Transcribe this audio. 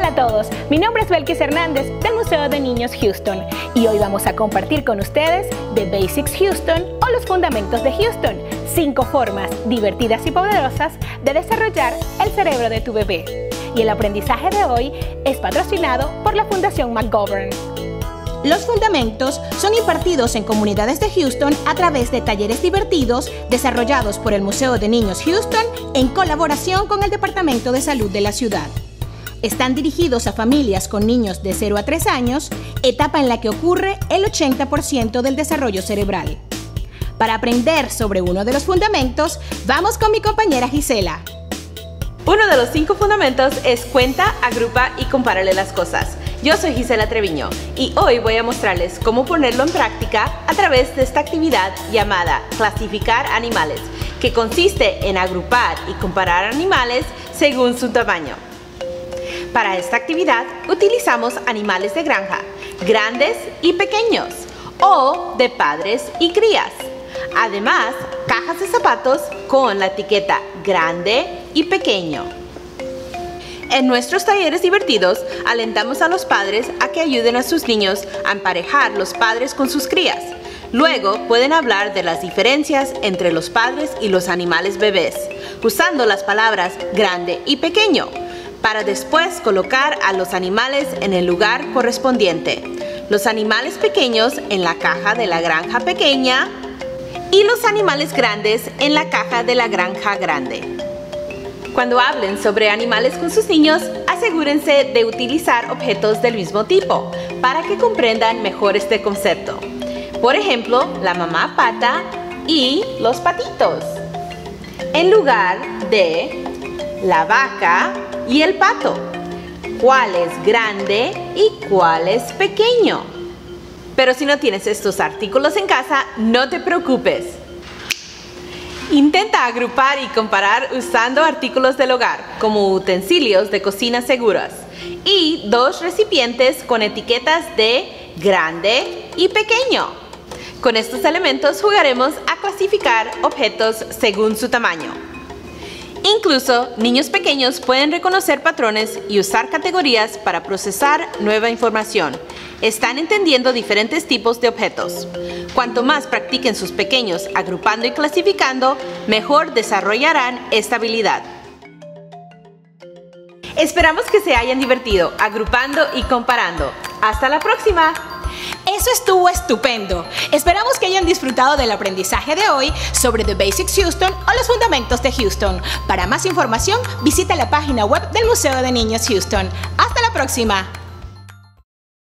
Hola a todos, mi nombre es Belkis Hernández del Museo de Niños Houston y hoy vamos a compartir con ustedes The Basics Houston o los fundamentos de Houston, 5 formas divertidas y poderosas de desarrollar el cerebro de tu bebé. Y el aprendizaje de hoy es patrocinado por la Fundación McGovern. Los fundamentos son impartidos en comunidades de Houston a través de talleres divertidos desarrollados por el Museo de Niños Houston en colaboración con el Departamento de Salud de la ciudad. Están dirigidos a familias con niños de 0 a 3 años, etapa en la que ocurre el 80% del desarrollo cerebral. Para aprender sobre uno de los fundamentos, vamos con mi compañera Gisela. Uno de los 5 fundamentos es cuenta, agrupa y compárale las cosas. Yo soy Gisela Treviño y hoy voy a mostrarles cómo ponerlo en práctica a través de esta actividad llamada clasificar animales, que consiste en agrupar y comparar animales según su tamaño. Para esta actividad utilizamos animales de granja, grandes y pequeños, o de padres y crías. Además, cajas de zapatos con la etiqueta grande y pequeño. En nuestros talleres divertidos, alentamos a los padres a que ayuden a sus niños a emparejar los padres con sus crías. Luego pueden hablar de las diferencias entre los padres y los animales bebés, usando las palabras grande y pequeño, para después colocar a los animales en el lugar correspondiente. Los animales pequeños en la caja de la granja pequeña y los animales grandes en la caja de la granja grande. Cuando hablen sobre animales con sus niños, asegúrense de utilizar objetos del mismo tipo para que comprendan mejor este concepto. Por ejemplo, la mamá pata y los patitos, en lugar de la vaca y el pato. ¿Cuál es grande y cuál es pequeño? Pero si no tienes estos artículos en casa, no te preocupes. Intenta agrupar y comparar usando artículos del hogar, como utensilios de cocina seguros, y 2 recipientes con etiquetas de grande y pequeño. Con estos elementos jugaremos a clasificar objetos según su tamaño. Incluso, niños pequeños pueden reconocer patrones y usar categorías para procesar nueva información. Están entendiendo diferentes tipos de objetos. Cuanto más practiquen sus pequeños agrupando y clasificando, mejor desarrollarán esta habilidad. Esperamos que se hayan divertido agrupando y comparando. ¡Hasta la próxima! Eso estuvo estupendo. Esperamos que hayan disfrutado del aprendizaje de hoy sobre The Basics Houston o los fundamentos de Houston. Para más información, visita la página web del Museo de Niños Houston. ¡Hasta la próxima!